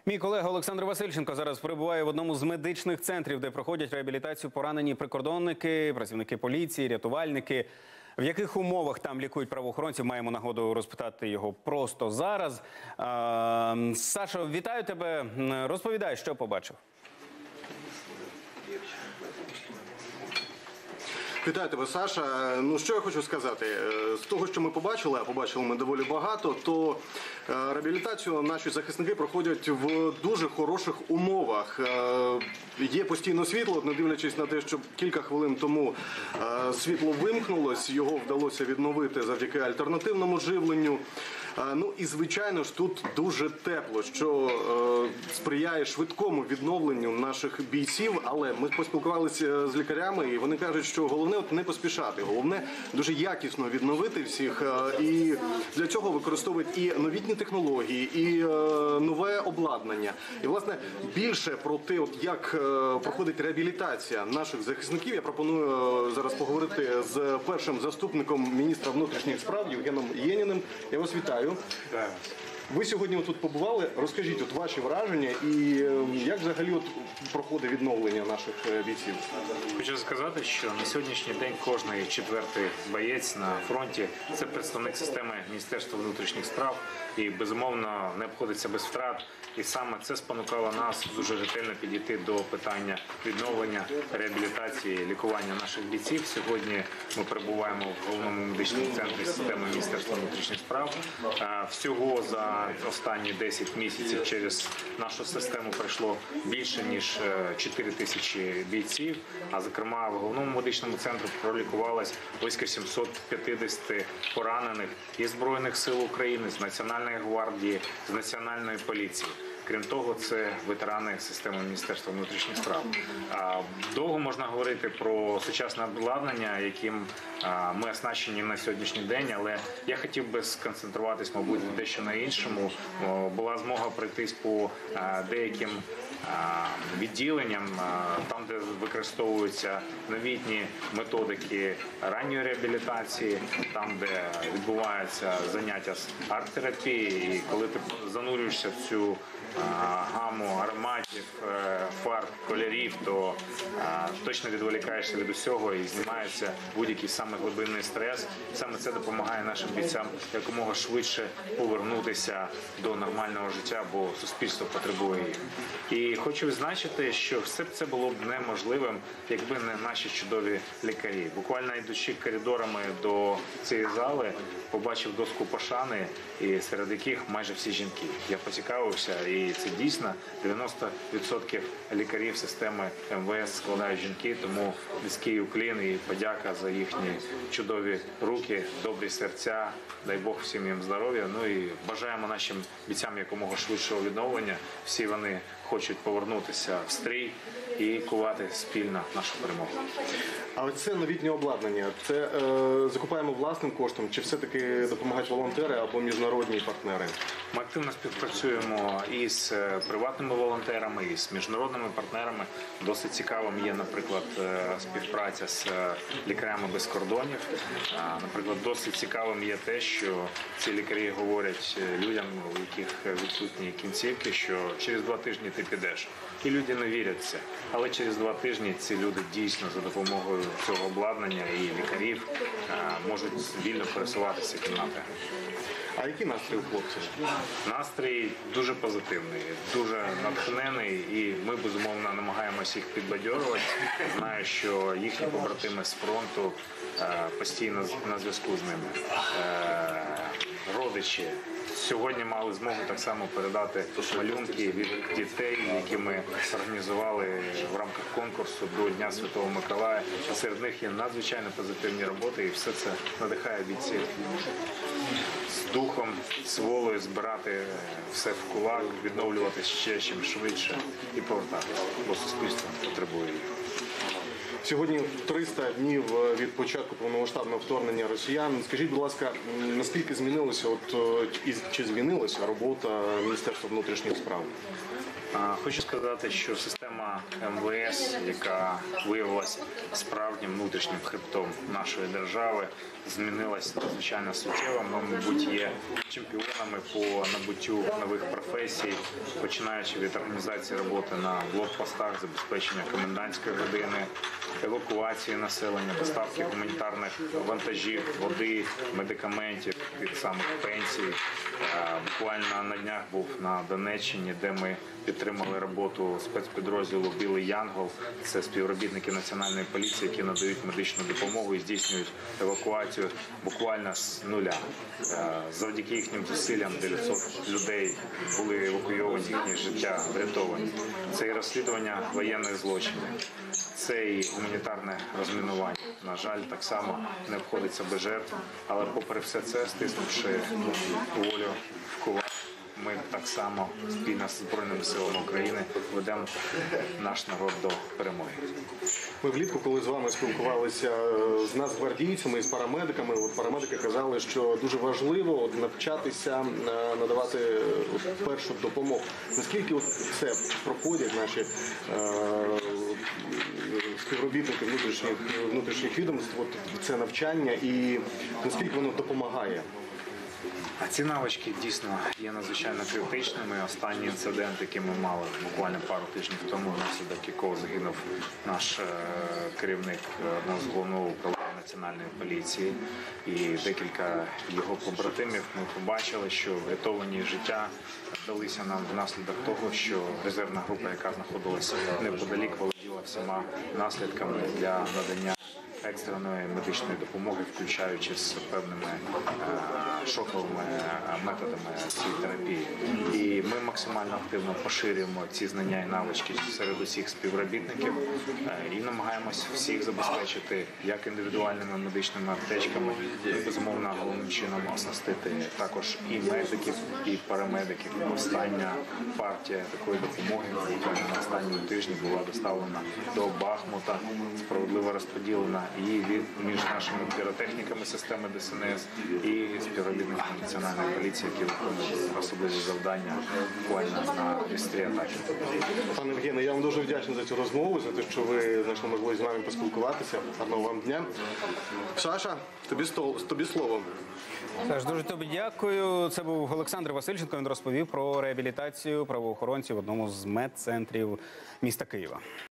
Мій колега Олександр Васильченко зараз перебуває в одному з медичних центрів, де проходять реабілітацію поранені прикордонники, працівники поліції, рятувальники. В яких умовах там лікують правоохоронців, маємо нагоду розпитати його просто зараз. Сашо, вітаю тебе. Розповідай, що побачив. Вітаю тебе, Саша. Ну, що я хочу сказати? З того, що ми побачили, а побачили ми доволі багато, то реабілітацію наші захисники проходять в дуже хороших умовах. Є постійно світло, не дивлячись на те, що кілька хвилин тому світло вимкнулось, його вдалося відновити завдяки альтернативному живленню. Ну і, звичайно ж, тут дуже тепло, що сприяє швидкому відновленню наших бійців, але ми поспілкувалися з лікарями, і вони кажуть, що головне не поспішати, головне дуже якісно відновити всіх, і для цього використовують і новітні технології, і нове обладнання. І, власне, більше про те, як проходить реабілітація наших захисників, я пропоную зараз поговорити з першим заступником міністра внутрішніх справ Євгеном Єніним. Я вас вітаю. Так. Ви сьогодні тут побували. Розкажіть ваші враження і як взагалі проходить відновлення наших бійців? Хочу сказати, що на сьогоднішній день кожний четвертий боєць на фронті – це представник системи Міністерства внутрішніх справ і, безумовно, не обходиться без втрат. І саме це спонукало нас дуже ретельно підійти до питання відновлення, реабілітації, лікування наших бійців. Сьогодні ми перебуваємо в головному медичному центрі системи Міністерства внутрішніх справ. Всього за останні 10 місяців через нашу систему пройшло більше, ніж 4 тисячі бійців, а зокрема в головному медичному центрі пролікувалось близько 750 поранених із Збройних сил України, з Національної гвардії, з Національної поліції. Крім того, це ветерани системи Міністерства внутрішніх справ. Довго можна говорити про сучасне обладнання, яким ми оснащені на сьогоднішній день, але я хотів би сконцентруватись, мабуть, дещо на іншому. Була змога пройтись по деяким відділенням, там, де використовуються новітні методики ранньої реабілітації, там, де відбуваються заняття з арт-терапії, і коли ти занурюєшся в цю гаму ароматів, фарб, кольорів, то точно відволікаєшся від усього і знімається будь-який саме глибинний стрес. Саме це допомагає нашим бійцям якомога швидше повернутися до нормального життя, бо суспільство потребує їх. І хочу відзначити, що все це було б неможливим, якби не наші чудові лікарі. Буквально йдучи коридорами до цієї зали, побачив доску пошани, і серед яких майже всі жінки. Я поцікавився, і це дійсно 90% лікарів системи МВС складають жінки, тому низький уклін і подяка за їхні чудові руки, добрі серця, дай Бог всім їм здоров'я. Ну і бажаємо нашим бійцям якомога швидшого відновлення. Всі вони хочуть повернутися в стрій і кувати спільно нашу перемогу. А оце новітнє обладнання, це закупаємо власним коштом, чи все-таки допомагають волонтери або міжнародні партнери? Ми активно співпрацюємо і з приватними волонтерами, і з міжнародними партнерами. Досить цікавим є, наприклад, співпраця з лікарями без кордонів. Наприклад, досить цікавим є те, що ці лікарі говорять людям, у яких відсутні кінцівки, що через 2 тижні ти підеш. І люди не вірять в це. Але через 2 тижні ці люди дійсно за допомогою цього обладнання і лікарів можуть вільно пересуватися кімнатами. А який настрій у хлопців? Настрій дуже позитивний, дуже натхнений, і ми, безумовно, намагаємося їх підбадьорювати. Знаю, що їхні побратими з фронту постійно на зв'язку з ними. Родичі сьогодні мали змогу так само передати малюнки від дітей, які ми організували в рамках конкурсу до Дня Святого Миколая. Серед них є надзвичайно позитивні роботи, і все це надихає бійців з духом, з волею збирати все в кулак, відновлювати ще чим швидше і повертатися, бо суспільство потребує їх. Сьогодні 300 днів від початку повномасштабного вторгнення росіян. Скажіть, будь ласка, наскільки змінилася, чи змінилася робота Міністерства внутрішніх справ? Хочу сказати, що система МВС, яка виявилася справжнім внутрішнім хребтом нашої держави, змінилась надзвичайно суттєво. Ми, мабуть, є чемпіонами по набуттю нових професій, починаючи від організації роботи на блокпостах, забезпечення комендантської години, евакуації населення, доставки гуманітарних вантажів, води, медикаментів, тих самих пенсій. Буквально на днях був на Донеччині, де ми підтримали роботу спецпідрозділу «Білий Янгол». Це співробітники Національної поліції, які надають медичну допомогу і здійснюють евакуацію буквально з нуля. Завдяки їхнім зусиллям 900 людей були евакуйовані, їхнє життя врятовані. Це і розслідування воєнних злочинів, це і гуманітарне розмінування. На жаль, так само не обходиться без жертв, але попри все це, стиснувши волю в кулак, ми так само спільно з Збройними силами України ведемо наш народ до перемоги. Ми влітку, коли з вами спілкувалися з нацгвардійцями і з парамедиками, парамедики казали, що дуже важливо навчатися надавати першу допомогу. Наскільки це проходять наші співробітники внутрішніх відомств, це навчання, і наскільки воно допомагає? А ці навички дійсно є надзвичайно критичними. Останній інцидент, який ми мали буквально пару тижнів тому, внаслідок якого загинув наш керівник одного з головного управління Національної поліції і декілька його побратимів, ми побачили, що врятовані життя вдалися нам внаслідок того, що резервна група, яка знаходилася неподалік, володіла всіма наслідками для надання екстреної медичної допомоги, включаючи з певними шоковими методами цієї терапії. І ми максимально активно поширюємо ці знання і навички серед усіх співробітників і намагаємось всіх забезпечити як індивідуальними медичними аптечками, безумовно, головним чином оснастити також і медиків, і парамедиків. Остання партія такої допомоги буквально на останньому тижні була доставлена до Бахмута, справедливо розподілена і між нашими піротехніками системи ДСНС і співробітниками Національної поліції, які виконують особливі завдання буквально на вістрі атаки. Пане Євгене, я вам дуже вдячний за цю розмову, за те, що ви знайшли можливість з вами поспілкуватися. Гарного вам дня. Саша, тобі слово. Саш, дуже тобі дякую. Це був Олександр Васильченко. Він розповів про реабілітацію правоохоронців в одному з медцентрів міста Києва.